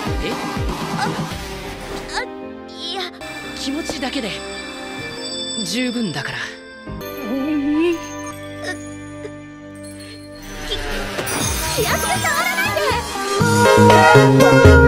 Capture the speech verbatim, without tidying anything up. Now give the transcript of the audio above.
え？ ああ、いや、 気持ちだけで十分だから。 気気圧が触らないで。